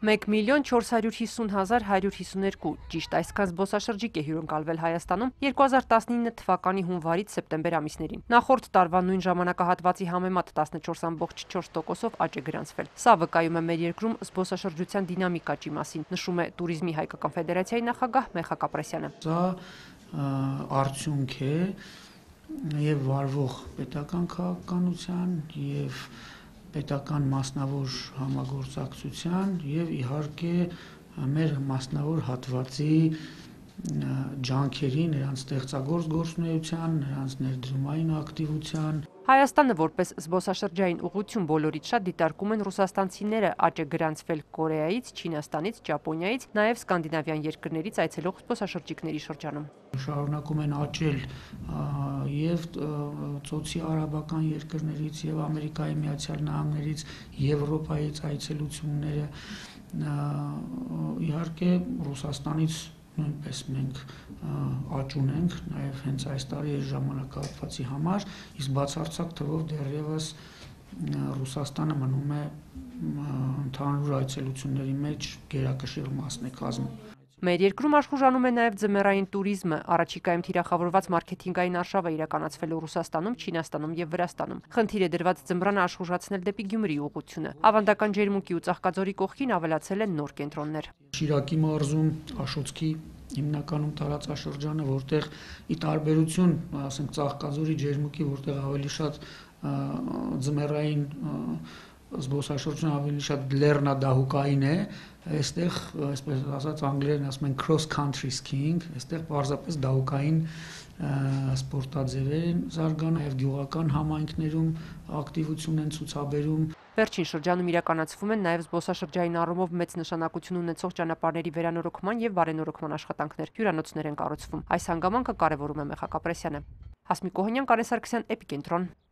1,450,152 ճիշտ այսքան զբոսաշրջիկ է հյուրընկալվել Հայաստանում 2019 թվականի հունվարից սեպտեմբեր ամիսներին։ Նախորդ տարվա նույն ժամանակահատվածի համեմատ 14,4%-ով աճ է գրանցվել։ Սա վկայում է մեր երկրում զբոսաշրջության դինամիկա մասին, նշում է Տուրիզմի հայկական ֆեդերացիայի նախագահ Մեխակ Ապրեսյանը։ Սա արդյունք է եւ վարվող պետական քաղաքականության եւ պետական մասնավոր համագործակցության եւ իհարկե մեր մասնավոր հատվածի ջանքերի, նրանց ստեղծագործ գործունեության, նրանց ներդրումային ակտիվության։ Հայաստանը որպես զբոսաշրջային ուղղություն բոլորից շատ դիտարկում են ռուսաստանցիները, աճ է գրանցվել Կորեայից, Չինաստանից, Ճապոնիայից, նաև սկանդինավյան երկրներից այցելող զբոսաշրջիկների շրջանում։ Շարունակում են աճել եւ ծոցի արաբական երկրներից եւ Ամերիկայի Միացյալ Նահանգներից, Եվրոպայից այցելությունները, իհարկե Ռուսաստանից նույնպես մենք աճ ունենք նաև հենց այս տարի այս ժամանակահատվածի համար, իսկ բացարձակ թվով դեռևս Ռուսաստանը մնում է ընդհանուր այցելությունների մեջ գերակշիռ մասն է կազմում։ Մեր երկրում աշխուժանում է նաև ձմեռային տուրիզմը, առաջիկայում թիրախավորված մարքեթինգային արշավ է իրականացվելու Ռուսաստանում, Չինաստանում եւ Վրաստանում։ Խնդիր է դրված ձմռանը աշխուժացնել դեպի Գյումրի ուղղությունը։ Ավանդական ջերմուկի ու Ծաղկաձորի կողքին ավելացել են նոր կենտրոններ։ Շիրակի մարզում, Աշոտսկի հիմնականում տարածաշրջանը, որտեղ ի տարբերություն, ասենք Ծաղկաձորի ջերմուկի, որտեղ ավելի շատ ձմեռային զբոսաշրջությունը ավելի շատ լեռնադահուկային է, այստեղ, այսպես ասած անգլերեն ասում են cross country skiing, այստեղ պարզապես դահուկային սպորտաձևեր են զարգանում եւ գյուղական համայնքներում ակտիվություն են ցուցաբերում։ Վերջին շրջանում իրականացվում են նաև զբոսաշրջային առումով մեծ նշանակություն ունեցող ճանապարհների վերանորոգման եւ բարենորոգման աշխատանքներ, հյուրանոցներ են կառուցվում։ Այս հանգամանքը կարևորում է Մեխակ Ապրեսյանը։ Հասմիկ Օհանյան, Կարեն Սարգսյան, Էպիկենտրոն։